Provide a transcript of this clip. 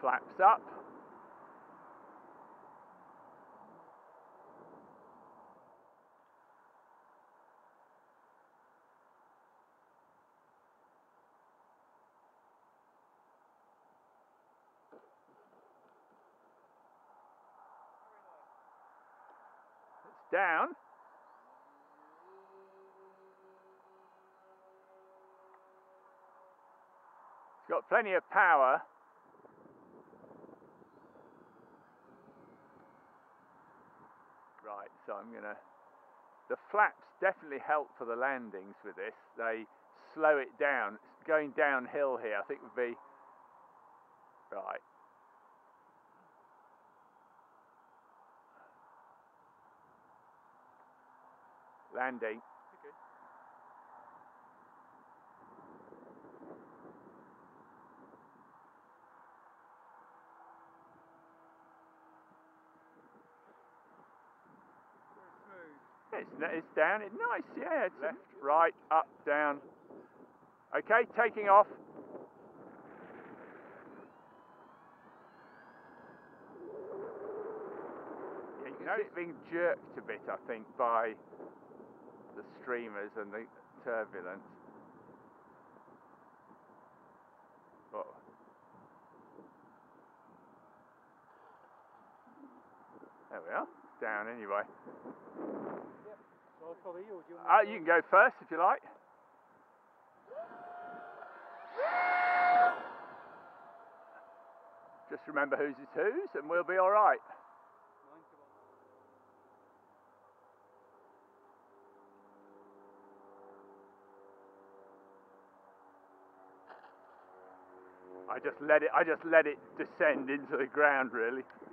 Flaps up. It's down. It's got plenty of power. Right, so I'm gonna... The flaps definitely help for the landings with this. They slow it down. Going downhill here, I think would be... Right. Landing. Okay. It's down, it's nice, yeah, it's left, right, up, down. Okay, taking off. Yeah, you can see it being jerked a bit, I think, by the streamers and the turbulence. Oh. There we are, it's down anyway. I'll follow you, or do you want You can go first if you like. Just remember whose is whose and we'll be alright. I just let it descend into the ground really.